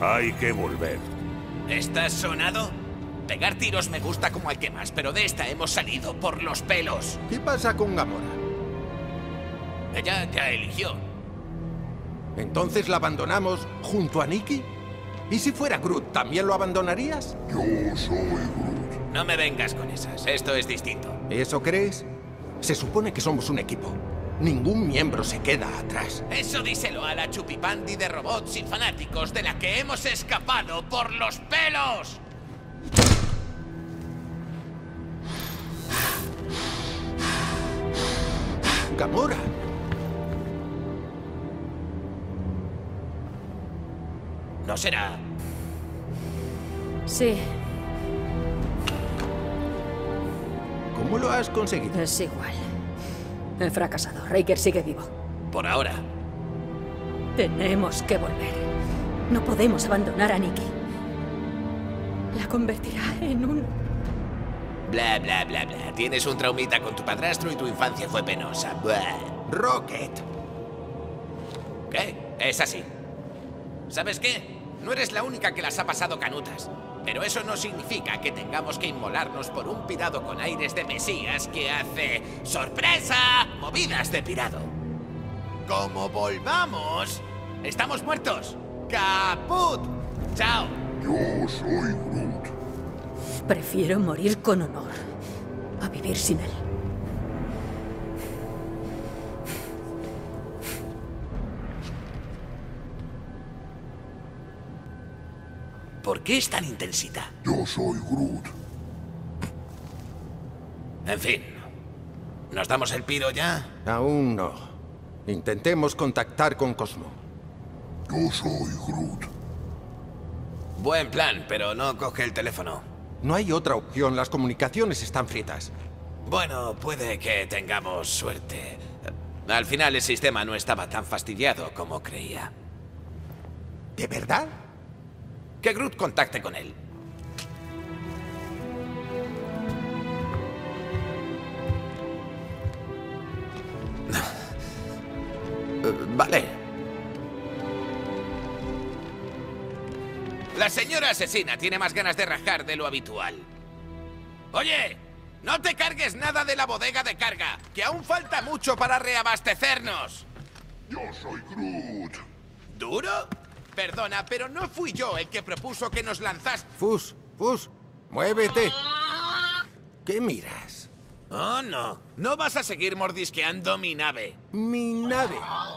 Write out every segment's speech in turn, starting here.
Hay que volver. ¿Estás sonado? Pegar tiros me gusta como al que más, pero de esta hemos salido por los pelos. ¿Qué pasa con Gamora? Ella ya eligió. ¿Entonces la abandonamos junto a Nikki? ¿Y si fuera Groot, también lo abandonarías? Yo soy Groot. No me vengas con esas, esto es distinto. ¿Eso crees? Se supone que somos un equipo. Ningún miembro se queda atrás. Eso díselo a la chupipandi de robots y fanáticos de la que hemos escapado por los pelos. Gamora. ¿No será? Sí, ¿Cómo lo has conseguido? es igual. He fracasado. Raker sigue vivo. Por ahora. Tenemos que volver. No podemos abandonar a Nikki. La convertirá en un... Bla, bla, bla, bla. Tienes un traumita con tu padrastro y tu infancia fue penosa. Bla. Rocket. ¿Qué? Es así. ¿Sabes qué? No eres la única que las ha pasado canutas. Pero eso no significa que tengamos que inmolarnos por un pirado con aires de mesías que hace... ¡sorpresa! Movidas de pirado. Como volvamos, estamos muertos. ¡Caput! ¡Chao! Yo soy Groot. Prefiero morir con honor a vivir sin él. ¿Por qué es tan intensita? Yo soy Groot. En fin. ¿Nos damos el piro ya? Aún no. Intentemos contactar con Cosmo. Yo soy Groot. Buen plan, pero no coge el teléfono. No hay otra opción. Las comunicaciones están fritas. Bueno, puede que tengamos suerte. Al final el sistema no estaba tan fastidiado como creía. ¿De verdad? Que Groot contacte con él. Vale. La señora asesina tiene más ganas de rajar de lo habitual. Oye, no te cargues nada de la bodega de carga, que aún falta mucho para reabastecernos. Yo soy Groot. ¿Duro? Perdona, pero no fui yo el que propuso que nos lanzas... Fus, muévete. ¿Qué miras? Oh, no. No vas a seguir mordisqueando mi nave. Mi nave.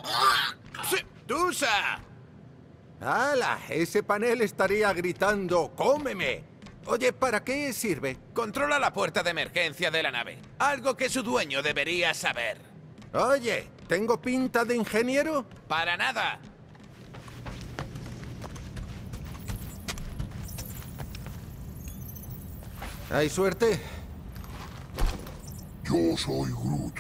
¡Tusa! ¡Hala! Ese panel estaría gritando ¡cómeme! Oye, ¿para qué sirve? Controla la puerta de emergencia de la nave. Algo que su dueño debería saber. Oye, ¿tengo pinta de ingeniero? Para nada. ¿Hay suerte? Yo soy Groot.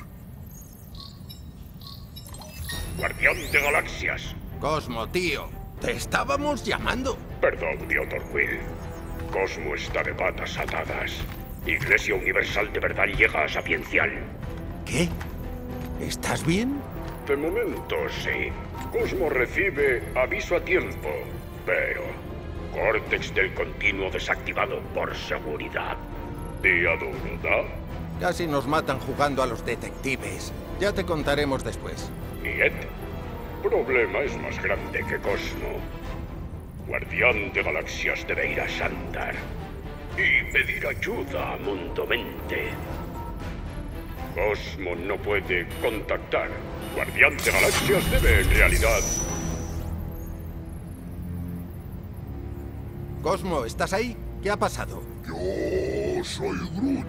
Guardián de Galaxias. Cosmo, tío. Te estábamos llamando. Perdón, tío Torquil. Cosmo está de patas atadas. Iglesia Universal de verdad llega a Sapiencial. ¿Qué? ¿Estás bien? De momento, sí. Cosmo recibe aviso a tiempo, pero... Córtex del continuo desactivado por seguridad. Día duro, ¿da? Casi nos matan jugando a los detectives. Ya te contaremos después. Niet. Problema es más grande que Cosmo. Guardián de Galaxias debe ir a Shandar y pedir ayuda a Mundo Mente. Cosmo no puede contactar. Guardián de Galaxias debe, en realidad... Cosmo, ¿estás ahí? ¿Qué ha pasado? Yo soy Groot.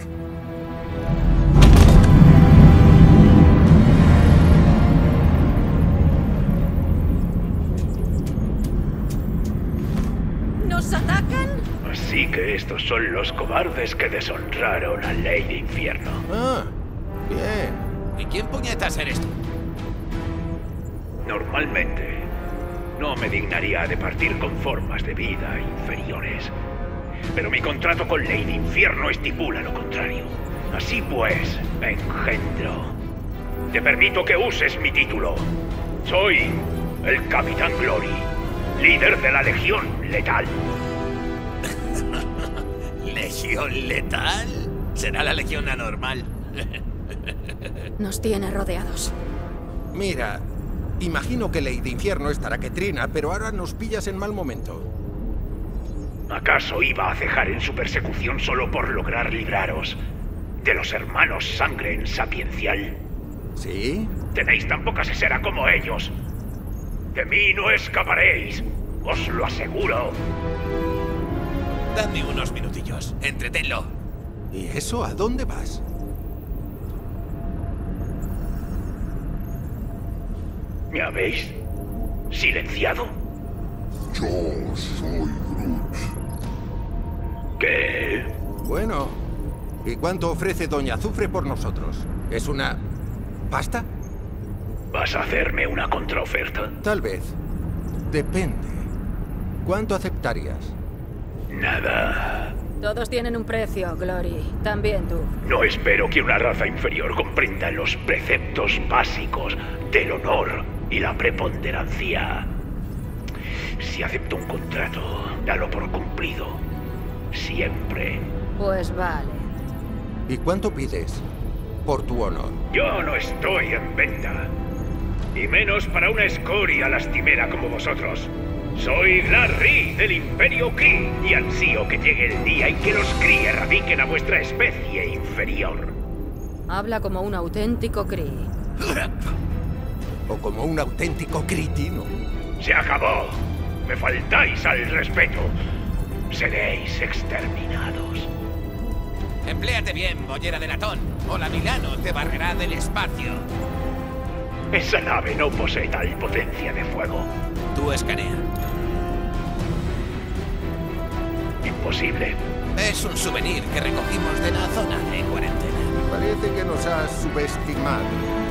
¿Nos atacan? Así que estos son los cobardes que deshonraron a Lady Infierno. Ah, bien. ¿Y quién puñetas eres tú? Normalmente, no me dignaría de partir con formas de vida inferiores. Pero mi contrato con Lady Infierno estipula lo contrario. Así pues, engendro. Te permito que uses mi título. Soy el Capitán Glory, líder de la Legión Letal. ¿Legión letal? ¿Será la legión anormal? Nos tiene rodeados. Mira, imagino que Lady Infierno estará que trina, pero ahora nos pillas en mal momento. ¿Acaso iba a cejar en su persecución solo por lograr libraros de los hermanos Sangre en Sapiencial? ¿Sí? Tenéis tan poca sesera como ellos. De mí no escaparéis, os lo aseguro. Dame unos minutillos. Entretenlo. ¿Y eso a dónde vas? ¿Me habéis silenciado? Yo soy Groot. ¿Qué? Bueno, ¿y cuánto ofrece Doña Azufre por nosotros? ¿Es una... pasta? ¿Vas a hacerme una contraoferta? Tal vez. Depende. ¿Cuánto aceptarías? Nada. Todos tienen un precio, Glory. También tú. No espero que una raza inferior comprenda los preceptos básicos del honor y la preponderancia. Si acepto un contrato, dalo por cumplido. Siempre. Pues vale. ¿Y cuánto pides por tu honor? Yo no estoy en venta. Y menos para una escoria lastimera como vosotros. Soy Glarry del Imperio Kree y ansío que llegue el día en que los Kree erradiquen a vuestra especie inferior. Habla como un auténtico Kree. ¿O como un auténtico cretino? Se acabó. Me faltáis al respeto. Seréis exterminados. Empléate bien, bollera de latón, o la Milano te barrerá del espacio. Esa nave no posee tal potencia de fuego. Tú escanea. Imposible. Es un souvenir que recogimos de la zona de cuarentena. Parece que nos has subestimado.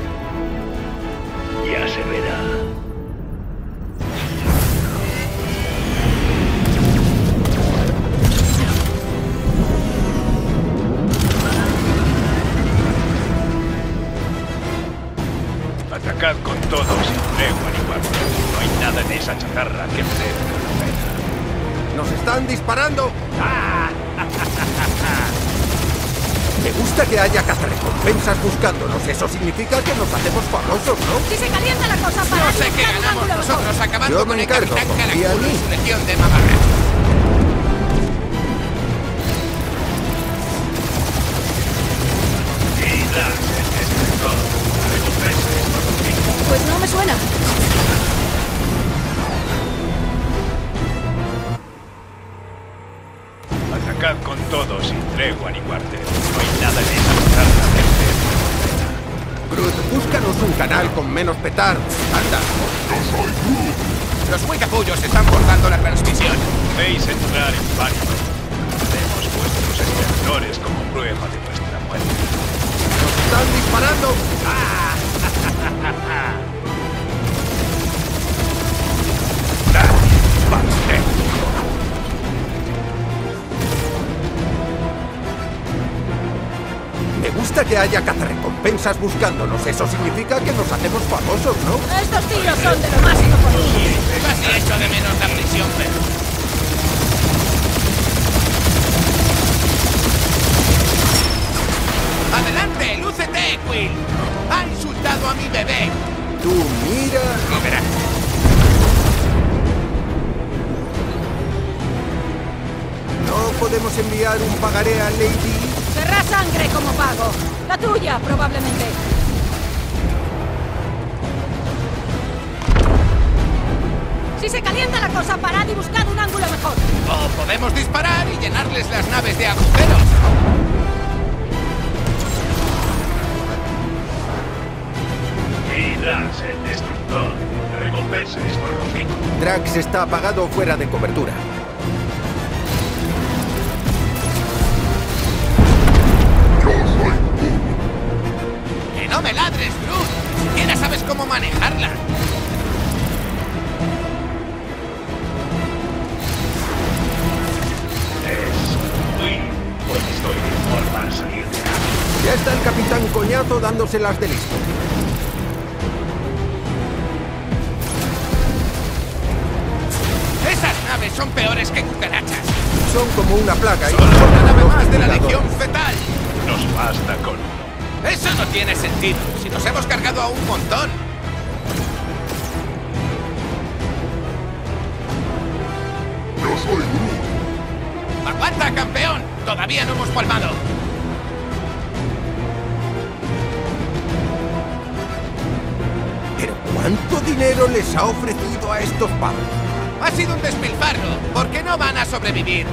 Ya se verá. Atacad con todo, sin tregua ni guardia. No hay nada en esa chatarra que merezca la pena. ¡Nos están disparando! Me gusta que haya cazarrecompensas buscándonos. Eso significa que nos hacemos famosos, ¿no? Si se calienta la cosa para... No sé qué ganamos nosotros acabando Yo me con el encargo, Capitán confía en Caraculo y mí. su legión de mamarrachos. Pues no me suena. Atacad con todo, sin tregua ni cuartel. No hay nada en esa chatarra que merezca la pena. Groot, búscanos un canal con menos petardos. ¡Anda! Yo soy Groot. Los muy capullos están cortando la transmisión. Podéis entrar en pánico. Haremos vuestros estertores como prueba de nuestra muerte. ¡Nos están disparando! Me gusta que haya cazarrecompensas buscándonos. Eso significa que nos hacemos famosos, ¿no? Estos tiros son de lo más inoportuno. Casi echo de menos la prisión, pero... ¡Adelante! ¡Lúcete, Quill! ¡Ha insultado a mi bebé! Tú mira... Lo verás. ¿No podemos enviar un pagaré a Lady? Querrá sangre como pago. La tuya, probablemente. Si se calienta la cosa, parad y buscad un ángulo mejor. O podemos disparar y llenarles las naves de agujeros. Y Drax, el destructor. Recompensas por los que... Drax está apagado fuera de cobertura. Yo soy Groot. ¡Que no me ladres, Groot! Siquiera sabes cómo manejarla. Pues estoy de forma a salir de acá. Ya está el Capitán Coñazo dándoselas de listo. son peores que cucarachas. Son como una plaga y... Solo una nave los más de la cuidadores. Legión Fetal. Nos basta con uno. Eso no tiene sentido. Si nos hemos cargado a un montón. Yo soy Groot. ¡Aguanta, campeón! Todavía no hemos palmado. ¿Pero cuánto dinero les ha ofrecido a estos pavos? Ha sido un despilfarro, porque no van a sobrevivir.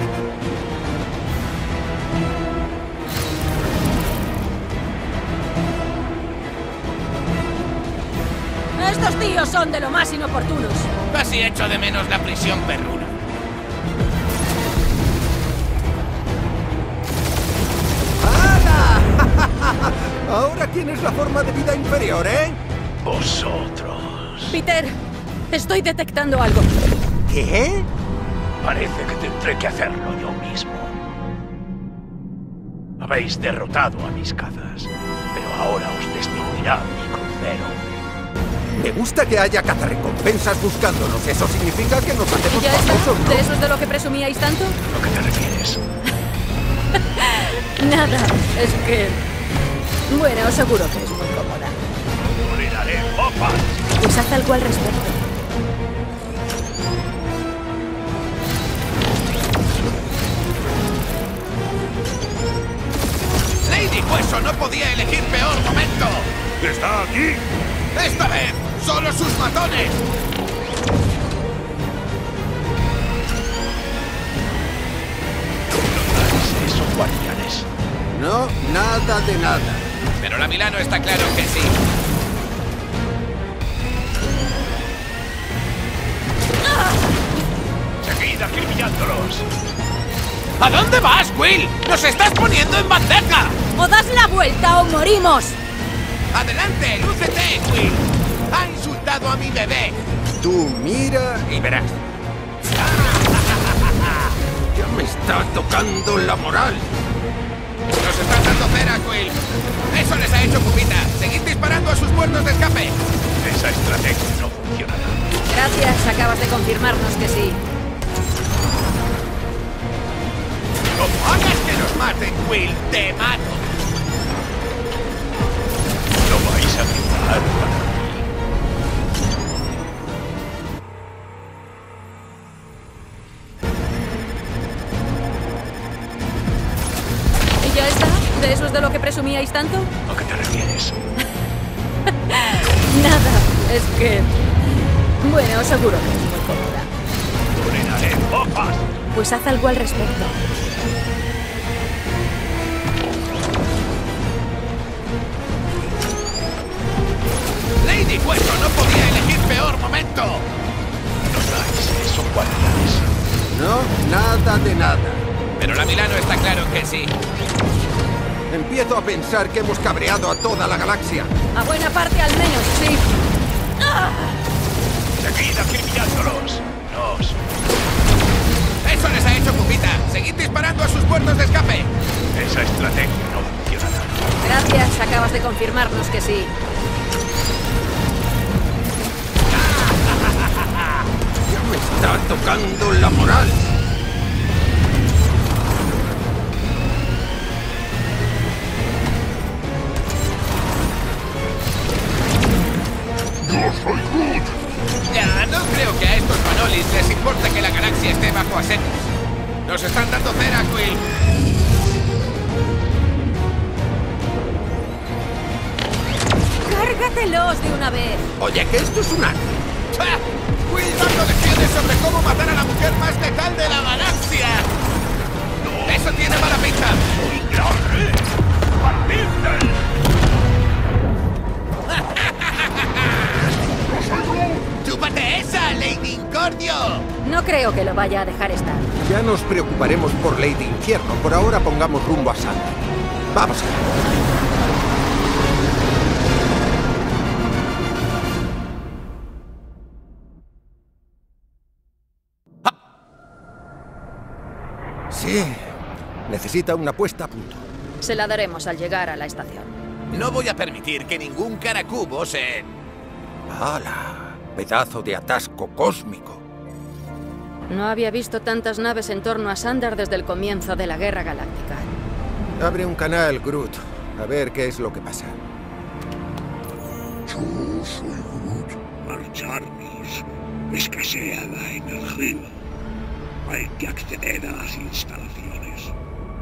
Estos tíos son de lo más inoportunos. Casi echo de menos la prisión perruna. ¡Hala! Ahora tienes la forma de vida inferior, ¿eh? Vosotros. Peter, estoy detectando algo. ¿Qué? Parece que tendré que hacerlo yo mismo. Habéis derrotado a mis cazas, pero ahora os destruirá mi crucero. Me gusta que haya cazarrecompensas buscándonos. ¿Eso significa que nos hacemos ¿Ya está? famosos, no? ¿De eso es de lo que presumíais tanto? ¿A qué te refieres? Nada, es que... Bueno, os aseguro que es muy cómoda. ¡Orinaré popas! Pues haz algo al respecto. Lady Hueso no podía elegir peor momento. ¡Está aquí! ¡Esta vez! ¡Solo sus matones! Eso, guardianes. No, nada de nada. Pero la Milano está claro que sí. ¡Seguid acribillándolos! ¿A dónde vas, Will? ¡Nos estás poniendo en bandeja! ¡O das la vuelta o morimos! ¡Adelante, lúcete, Will! ¡Ha insultado a mi bebé! Tú mira y verás. Ya me está tocando la moral. ¡Nos están dando cera, Will! ¡Eso les ha hecho pupita! ¡Seguid disparando a sus puertos de escape! Esa estrategia no funcionará. Gracias, acabas de confirmarnos que sí. ¡Como hagas que nos maten, Will! ¡Te mato! No vais a triunfar para mí. ¿Y ya está? ¿De eso es de lo que presumíais tanto? ¿A qué te refieres? Nada, es que... Bueno, os aseguro que es muy cómoda. ¡Orinaré popas! Pues haz algo al respecto. Lady Hueso no podía elegir peor momento. No dais eso, guardianes. No, nada de nada. Pero la Milano está claro que sí. Empiezo a pensar que hemos cabreado a toda la galaxia. A buena parte al menos, sí. ¡Seguid acribillándolos! ¡Nos! ¡Eso les ha hecho pupita! ¡Seguid disparando a sus puertos de escape! Esa estrategia no funcionará. Gracias, acabas de confirmarnos que sí. Ya me está tocando la moral. Yo soy Groot. Ya, no creo que a estos manolis les importe que la galaxia esté bajo asedio. Nos están dando cera, Quill. ¡Cárgatelos de una vez! Oye, que esto es un arte. ¡Ja! Quill dando lecciones sobre cómo matar a la mujer más letal de la galaxia. ¡Eso tiene mala pinta! ¡Chúpate esa, Lady Incordio! No creo que lo vaya a dejar estar. Ya nos preocuparemos por Lady Infierno. Por ahora pongamos rumbo a Santa. Vamos allá. Sí, necesita una puesta a punto. Se la daremos al llegar a la estación. No voy a permitir que ningún caracubo se... ¡Hala! Pedazo de atasco cósmico. No había visto tantas naves en torno a Sandar desde el comienzo de la Guerra Galáctica. Abre un canal, Groot. A ver qué es lo que pasa. Yo soy Groot. Marcharnos. Escasea la energía. Hay que acceder a las instalaciones.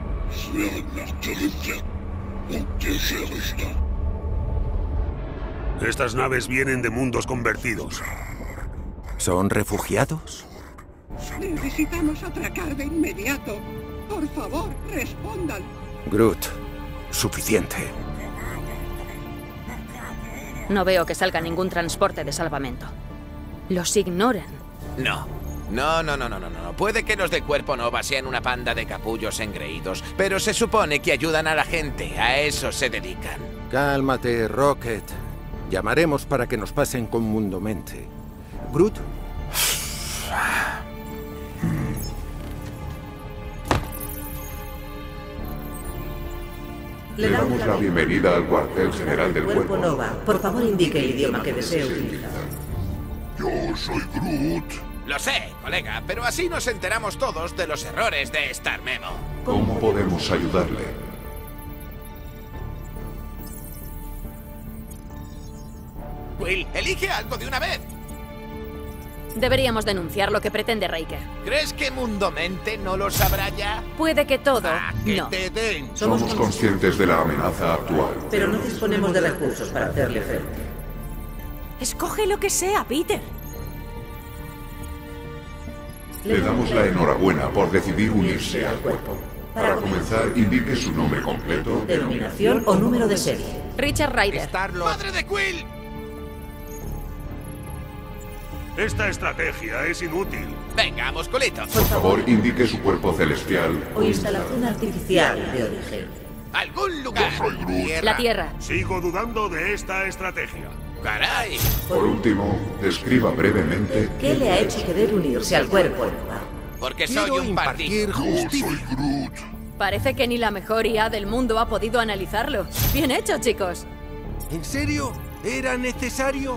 Estas naves vienen de mundos convertidos. ¿Son refugiados? Necesitamos atracar de inmediato. Por favor, respondan. Groot, suficiente. No veo que salga ningún transporte de salvamento. Los ignoran. No. No. Puede que los de Cuerpo Nova sean una panda de capullos engreídos, pero se supone que ayudan a la gente. A eso se dedican. Cálmate, Rocket. Llamaremos para que nos pasen con Mundo Mente. Groot. Le damos la bienvenida al cuartel general del Cuerpo Nova. Por favor, indique el idioma que desee utilizar. Yo soy Groot. Lo sé, colega, pero así nos enteramos todos de los errores de Star Memo. ¿Cómo podemos ayudarle? Quill, elige algo de una vez. Deberíamos denunciar lo que pretende Riker. ¿Crees que Mundo Mente no lo sabrá ya? Puede que todo, ¡Que no. te den! Somos conscientes de la amenaza actual, pero no disponemos de recursos para hacerle frente. Escoge lo que sea, Peter. Le damos la enhorabuena por decidir unirse al cuerpo. Para comenzar, indique su nombre completo, denominación o número de serie. Richard Ryder. ¡Madre de Quill! Esta estrategia es inútil. Venga, musculito. Por favor, indique su cuerpo celestial o instalación artificial de origen. ¡Algún lugar! Yo soy Groot. La Tierra. Sigo dudando de esta estrategia. ¡Caray! Por último, describa brevemente qué le ha hecho querer unirse al cuerpo Nova. Porque soy Quiero un partido. impartir Yo soy justicia. Groot. Parece que ni la mejor IA del mundo ha podido analizarlo. Bien hecho, chicos. ¿En serio? ¿Era necesario?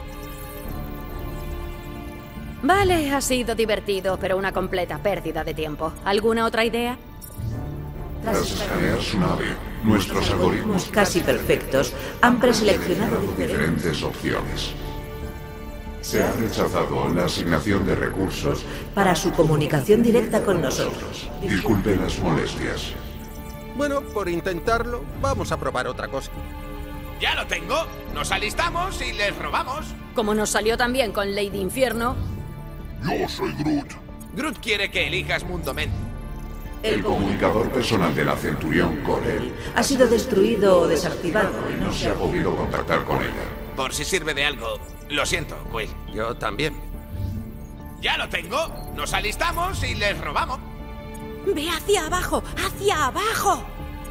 Vale, ha sido divertido, pero una completa pérdida de tiempo. ¿Alguna otra idea? Tras escanear su nave, nuestros algoritmos casi perfectos han preseleccionado diferentes opciones. Se ha rechazado la asignación de recursos para su comunicación directa con nosotros. Disculpe las molestias. Bueno, por intentarlo, vamos a probar otra cosa. ¡Ya lo tengo! Nos alistamos y les robamos. Como nos salió también con Lady Infierno. Yo soy Groot. Groot quiere que elijas Mundo Mente. El comunicador personal de la Centurión Corel ha sido destruido o desactivado y no se ha podido contactar con ella. Por si sirve de algo. Lo siento, Quill. Yo también. ¡Ya lo tengo! Nos alistamos y les robamos. ¡Ve hacia abajo! ¡Hacia abajo!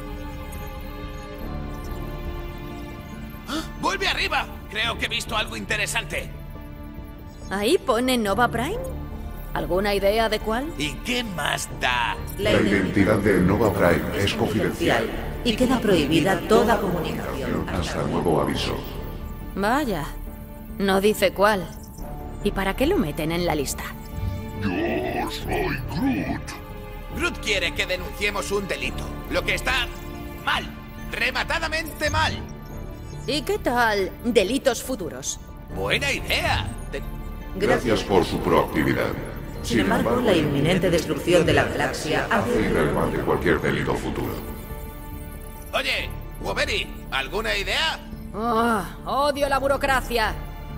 ¡Ah! ¡Vuelve arriba! Creo que he visto algo interesante. Ahí pone Nova Prime. ¿Alguna idea de cuál? ¿Y qué más da? La identidad de Nova Prime es confidencial y queda prohibida toda comunicación hasta nuevo aviso. Vaya. No dice cuál. ¿Y para qué lo meten en la lista? Yo soy Groot. Groot quiere que denunciemos un delito. Lo que está mal. Rematadamente mal. ¿Y qué tal delitos futuros? Buena idea. Gracias por su proactividad. Sin embargo, la inminente destrucción de la galaxia hace irrelevante cualquier delito futuro. Oye, Wolverine, ¿alguna idea? Oh, odio la burocracia.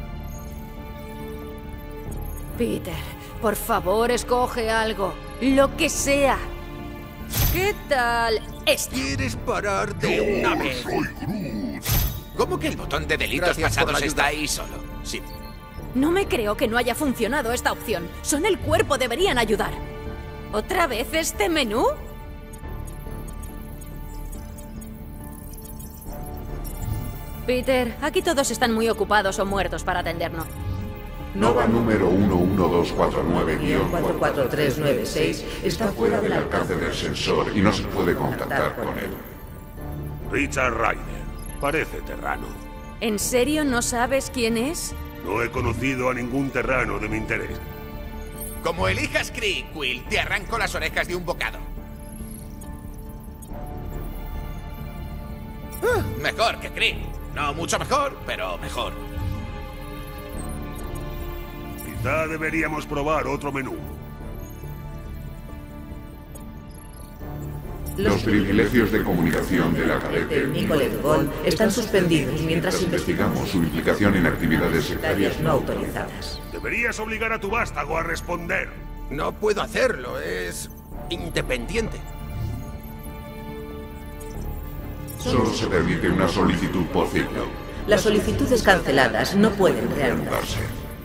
Peter, por favor, escoge algo. Lo que sea. ¿Qué tal esto? ¿Quieres parar de una vez? Soy Groot. ¿Cómo que el botón de delitos Gracias por la pasados ayuda. está ahí solo? Sí. No me creo que no haya funcionado esta opción. Son el cuerpo, deberían ayudar. ¿Otra vez este menú? Peter, aquí todos están muy ocupados o muertos para atendernos. Nova número 11249-44396 está fuera del alcance del sensor y no se puede contactar con él. Richard Ryder. Parece terrano. ¿En serio no sabes quién es? No he conocido a ningún terrano de mi interés. Como elijas Kree, Quill, te arranco las orejas de un bocado. Mejor que Kree. No mucho mejor, pero mejor. Quizá deberíamos probar otro menú. Los privilegios de comunicación de la cadete Nicolette Gold están suspendidos mientras investigamos su implicación en actividades sectarias no autorizadas. Deberías obligar a tu vástago a responder. No puedo hacerlo, es independiente. Solo se permite una solicitud por ciclo. Las solicitudes canceladas no pueden reanudarse.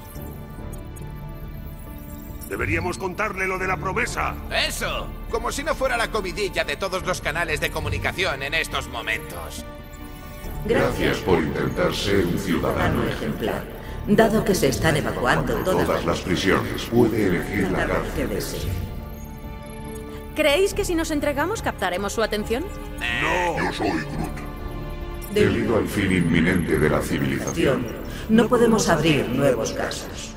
Deberíamos contarle lo de la promesa. ¡Eso! Como si no fuera la comidilla de todos los canales de comunicación en estos momentos. Gracias por intentar ser un ciudadano ejemplar. Dado que se están evacuando todas las prisiones, puede elegir la cárcel que desee. ¿Creéis que si nos entregamos captaremos su atención? No, yo soy Groot. Debido al fin inminente de la civilización, no podemos abrir nuevos casos.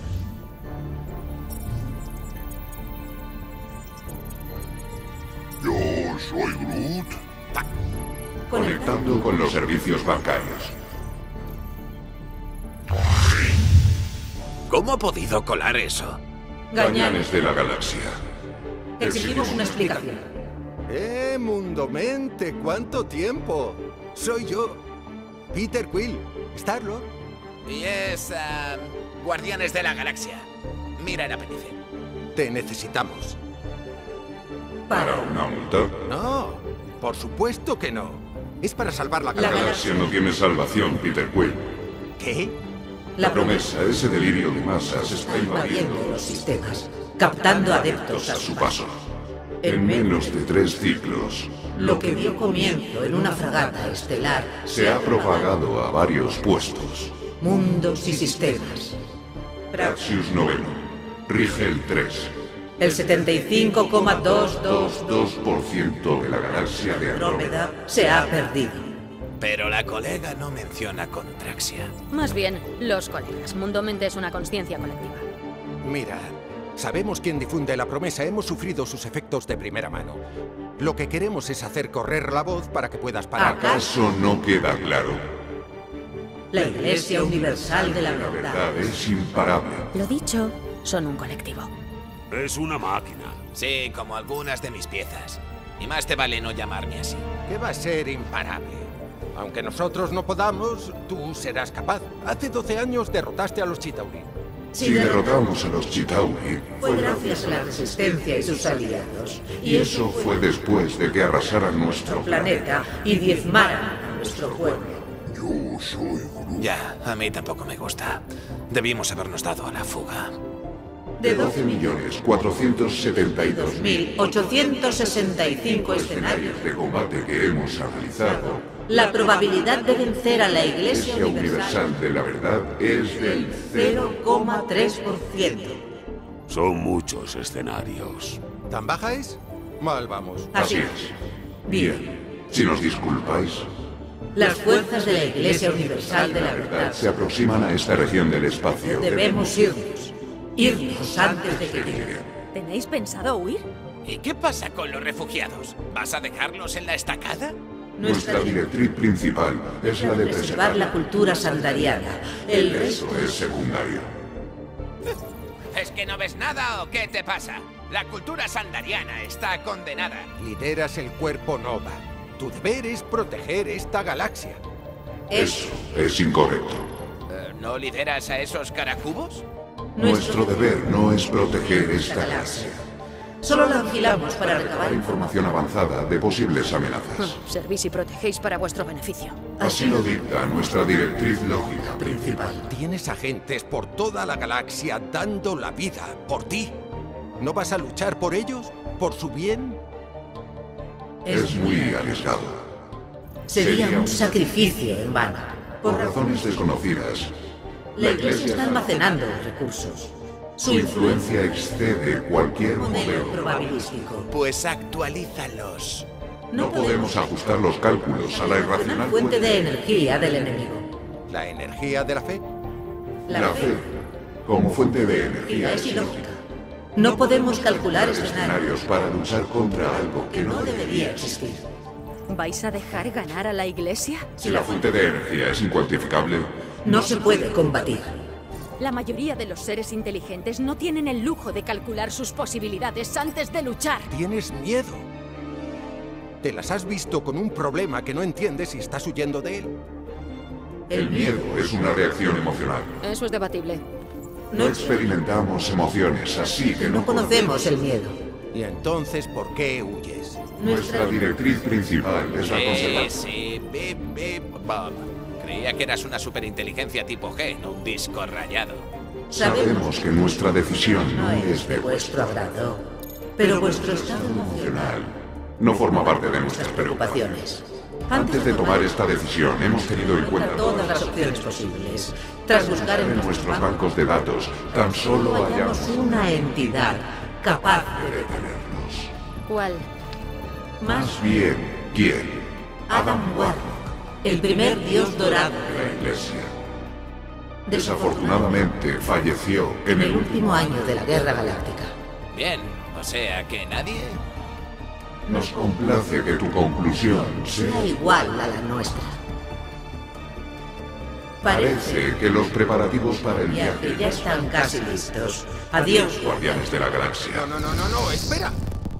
Yo soy Groot. Conectando con los servicios bancarios. ¿Cómo ha podido colar eso? Gañanes de la galaxia. Exigimos una explicación. Mundomente, ¿cuánto tiempo? Soy yo, Peter Quill, Star-Lord. Y es... Guardianes de la Galaxia. Mira el apéndice. Te necesitamos. ¿Para una multa? No, por supuesto que no. Es para salvar la galaxia. La galaxia no tiene salvación, Peter Quill. ¿Qué? La promesa, ese delirio de masas, está invadiendo los sistemas, captando adeptos a su paso. En menos de 3 ciclos, lo que dio comienzo en una fragata estelar se ha propagado a varios puestos. Mundos y sistemas. Praxius Noveno, Rigel 3. El 75,222% de la galaxia de Andrómeda se ha perdido. Pero la colega no menciona Contraxia. Más bien, los colegas. Mundomente es una consciencia colectiva. Mira, sabemos quién difunde la promesa. Hemos sufrido sus efectos de primera mano. Lo que queremos es hacer correr la voz para que puedas parar. ¿Acaso no queda claro? La Iglesia Universal de la Verdad es imparable. Lo dicho, son un colectivo. Es una máquina. Sí, como algunas de mis piezas. Y más te vale no llamarme así. ¿Qué va a ser imparable? Aunque nosotros no podamos, tú serás capaz. Hace 12 años derrotaste a los Chitauri. Si derrotamos a los Chitauri, fue gracias a la Resistencia y sus aliados. Y eso fue después de que arrasaran nuestro planeta y diezmaran a nuestro pueblo. Yo soy Groot. Ya, a mí tampoco me gusta. Debimos habernos dado a la fuga. De 12.472.865 escenarios de combate que hemos analizado, la probabilidad de vencer a la Iglesia Universal de la Verdad es del 0,3%. Son muchos escenarios. ¿Tan baja es? Mal vamos. Así es. Bien, si nos disculpáis. Las fuerzas de la Iglesia Universal de la Verdad se aproximan a esta región del espacio. Debemos irnos. Irnos antes de que lleguen. ¿Tenéis pensado huir? ¿Y qué pasa con los refugiados? ¿Vas a dejarlos en la estacada? Nuestra directriz principal es la de preservar la cultura sandariana. El resto es secundario. ¿Es que no ves nada o qué te pasa? La cultura sandariana está condenada. Lideras el cuerpo Nova. Tu deber es proteger esta galaxia. Eso es incorrecto. ¿No lideras a esos caracubos? Nuestro deber no es proteger esta galaxia. Solo la vigilamos para recabar información avanzada de posibles amenazas. Servís y protegéis para vuestro beneficio. Así lo dicta nuestra directriz lógica principal. Tienes agentes por toda la galaxia dando la vida por ti. ¿No vas a luchar por ellos? ¿Por su bien? Es muy arriesgado. Sería un sacrificio en vano. Por razones desconocidas. La Iglesia está almacenando recursos. Su influencia excede cualquier modelo probabilístico. Pues actualízalos. No podemos ajustar los cálculos a la irracional fuente de energía del enemigo. ¿La energía de la fe? La fe, como fuente de energía, es ilógica. No podemos calcular escenarios para luchar contra algo que no debería existir. ¿Vais a dejar ganar a la Iglesia? Si la fuente de energía es incuantificable, no se puede combatir. La mayoría de los seres inteligentes no tienen el lujo de calcular sus posibilidades antes de luchar. Tienes miedo. Te las has visto con un problema que no entiendes y estás huyendo de él. El miedo es una reacción emocional. Eso es debatible. No experimentamos emociones, así que no conocemos el miedo. ¿Y entonces por qué huyes? Nuestra directriz principal es la conservación. Sí, bip, bip, Bob. Creía que eras una superinteligencia tipo G, no un disco rayado. Sabemos que nuestra decisión no es de vuestro agrado, pero vuestro estado emocional no forma parte de nuestras preocupaciones. Antes de tomar esta decisión, hemos tenido en cuenta todas las opciones posibles. Tras buscar en nuestros bancos de datos, tan solo hallamos una entidad capaz de detenernos. ¿Cuál? Más bien, ¿quién? Adam Warlock, el primer dios dorado de la Iglesia. Desafortunadamente, falleció en el último año de la Guerra Galáctica. Bien, o sea que nadie... Nos complace que tu conclusión sea igual a la nuestra. Parece que los preparativos para el viaje ya están casi listos. Adiós, guardianes de la galaxia. No, espera.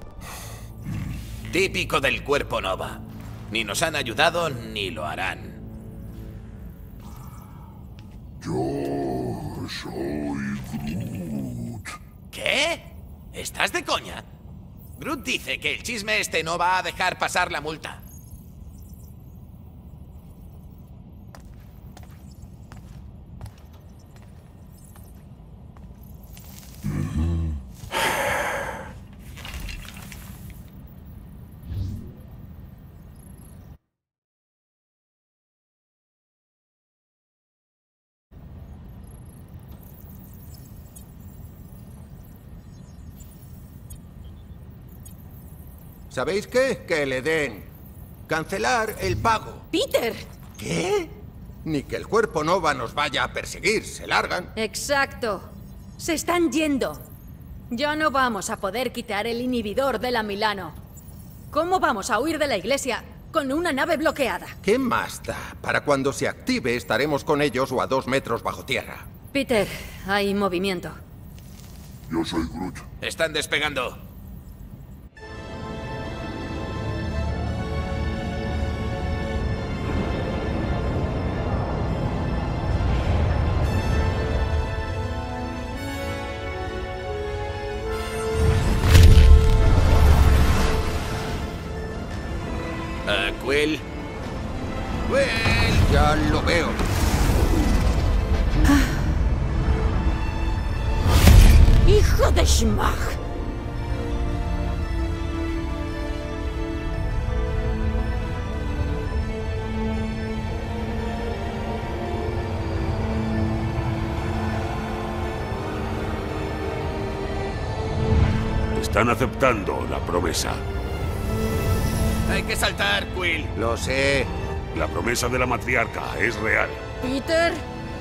Típico del Cuerpo Nova. Ni nos han ayudado ni lo harán. Yo soy Groot. ¿Qué? ¿Estás de coña? Groot dice que el chisme este no va a dejar pasar la multa. ¿Sabéis qué? Que le den. Cancelar el pago. ¡Peter! ¿Qué? Ni que el Cuerpo Nova nos vaya a perseguir. Se largan. Exacto. Se están yendo. Ya no vamos a poder quitar el inhibidor de la Milano. ¿Cómo vamos a huir de la Iglesia con una nave bloqueada? ¿Qué más da? Para cuando se active estaremos con ellos o a 2 metros bajo tierra. Peter, hay movimiento. Yo soy Groot. Están despegando. Quill. Quill, ya lo veo. ¡Hijo de Schmag! Están aceptando la promesa. Hay que saltar, Quill. Lo sé. La promesa de la matriarca es real. Peter.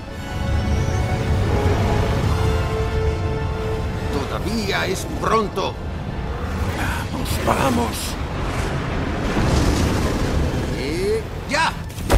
Todavía es pronto. Vamos. Y ya.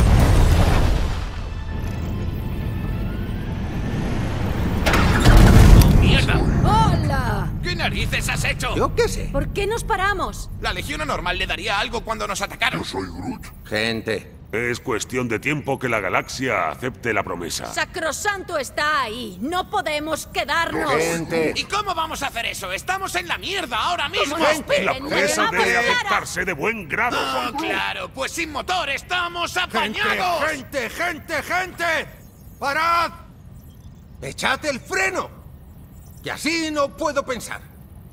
¡Mierda! ¡Hola! ¿Qué narices has hecho? Yo qué sé. ¿Por qué nos paramos? La Legión Anormal le daría algo cuando nos atacaron. Yo soy Groot. Gente. Es cuestión de tiempo que la galaxia acepte la promesa. Sacrosanto está ahí. No podemos quedarnos. Gente. ¿Y cómo vamos a hacer eso? Estamos en la mierda ahora mismo. ¿Cómo nos piden? La promesa ¡No debe nos para! aceptarse de buen grado. Oh, claro, pues sin motor estamos apañados. ¡Gente! ¡Parad! ¡Echad el freno! Que así no puedo pensar.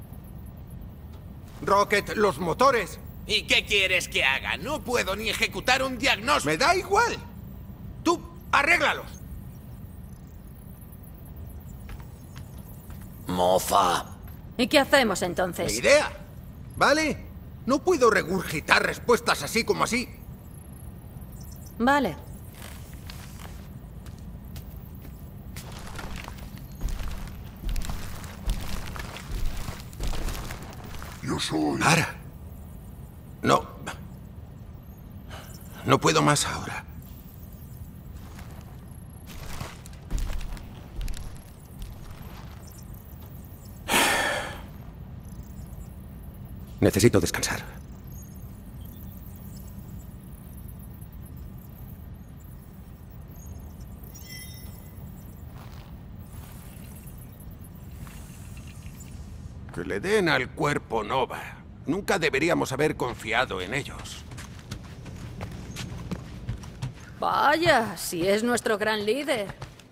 Rocket, los motores. ¿Y qué quieres que haga? No puedo ni ejecutar un diagnóstico. Me da igual. Tú, arréglalos. Mofa. ¿Y qué hacemos Mi entonces? idea. ¿Vale? No puedo regurgitar respuestas así como así. Vale. Yo soy... ¡Para! No. No puedo más ahora. Necesito descansar. Que le den al cuerpo Nova. Nunca deberíamos haber confiado en ellos. Vaya, si es nuestro gran líder.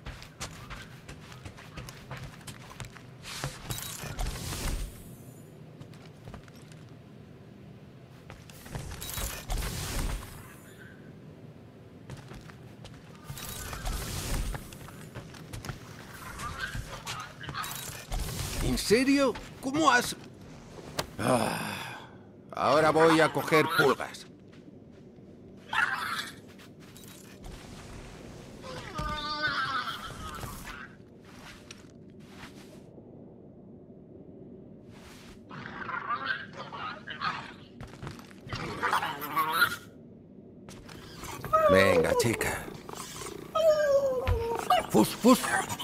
¿En serio? ¿Cómo has...? Ahora voy a coger pulgas. Venga, chica. ¡Fus, fus!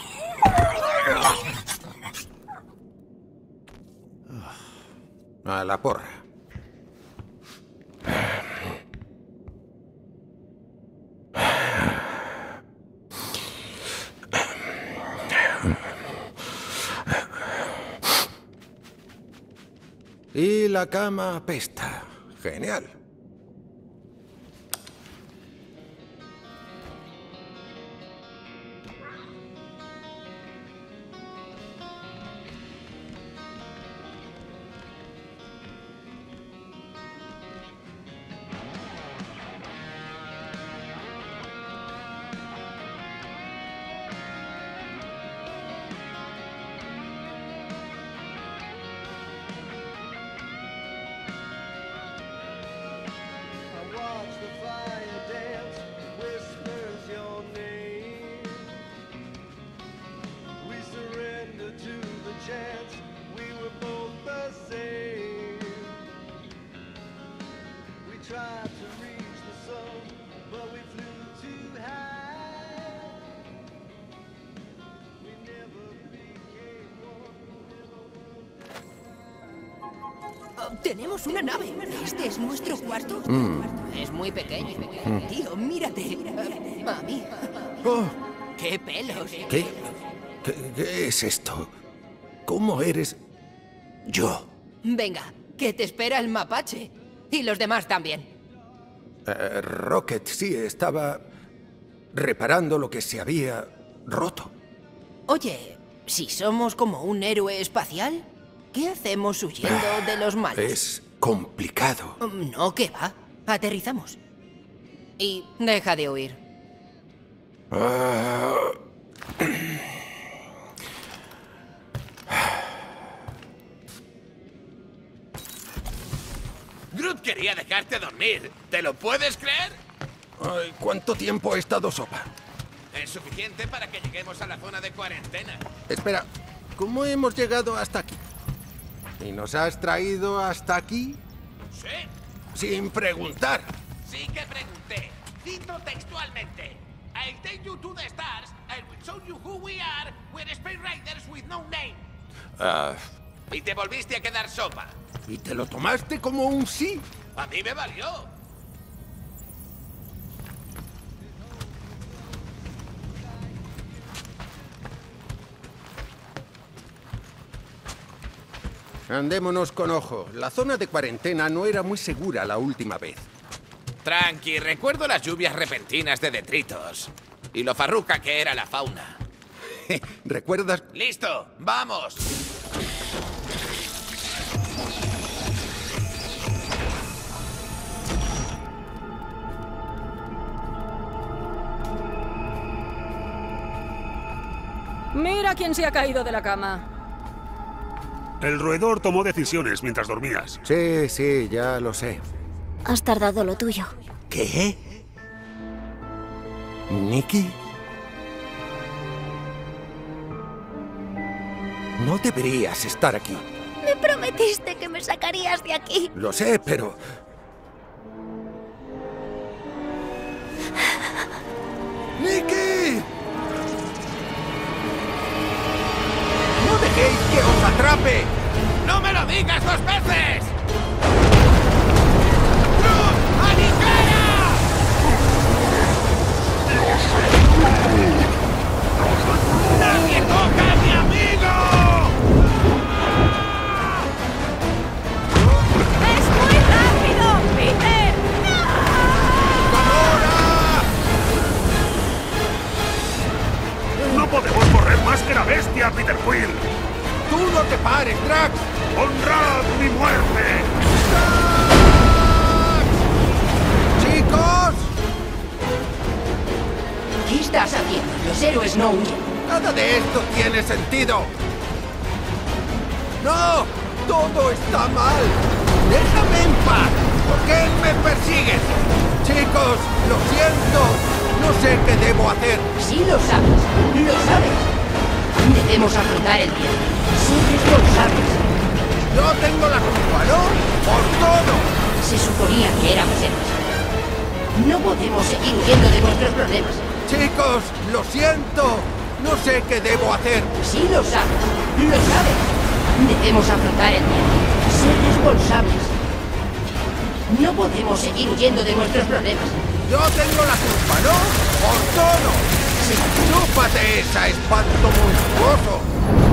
A la porra. Y la cama apesta. Genial. Tenemos una nave. ¿Este es nuestro cuarto? Es muy pequeño. Tío, mírate. Mami. Oh, ¡Qué pelos! ¿Qué es esto? ¿Cómo eres yo? Venga, que te espera el mapache. Y los demás también. Rocket, sí, estaba reparando lo que se había roto. Oye, si somos como un héroe espacial, ¿qué hacemos huyendo de los malos? Es complicado. No, ¿qué va? Aterrizamos. Y deja de huir. Groot quería dejarte dormir. ¿Te lo puedes creer? Ay, ¿cuánto tiempo he estado sopa? Es suficiente para que lleguemos a la zona de cuarentena. Espera, ¿cómo hemos llegado hasta aquí? ¿Y nos has traído hasta aquí? Sí. Sin preguntar. Sí que pregunté. Cito textualmente. I'll take you to the stars. I will show you who we are. We're Space Riders with no name. Y te volviste a quedar sopa. ¿Y te lo tomaste como un sí? A mí me valió. Andémonos con ojo. La zona de cuarentena no era muy segura la última vez. Tranqui, recuerdo las lluvias repentinas de detritos. Y lo farruca que era la fauna. ¿Recuerdas? ¡Listo! ¡Vamos! Mira quién se ha caído de la cama. El roedor tomó decisiones mientras dormías. Sí, sí, ya lo sé. Has tardado lo tuyo. ¿Qué? ¿Nikki? No deberías estar aquí. Me prometiste que me sacarías de aquí. Lo sé, pero... ¡Nikki! ¡No dejéis que os atrape! ¡No me lo digas 2 veces! ¡Groot, a ligera! ¡Nadie toca a mi amigo! ¡Es muy rápido, Peter! ¡No podemos correr más que la bestia, Peter Quill! ¡Tú no te pares, Drax! ¡Honrad mi muerte! ¡Chicos! ¿Qué estás haciendo? Los héroes no huyen. Nada de esto tiene sentido. ¡No! ¡Todo está mal! ¡Déjame en paz! ¿Por qué me persigues? Chicos, lo siento. No sé qué debo hacer. Sí lo sabes. Lo sabes. Debemos afrontar el miedo. Ser responsables. Yo tengo la culpa, ¿no? ¡Por todo! Se suponía que éramos héroes. No podemos seguir huyendo de nuestros problemas. Chicos, lo siento. No sé qué debo hacer. Sí lo sabes. Lo sabes. Debemos afrontar el miedo. Ser responsables. No podemos seguir huyendo de nuestros problemas. Yo tengo la culpa, ¿no? ¡Por todo! Sí. ¡Chúpate esa, espanto monstruoso!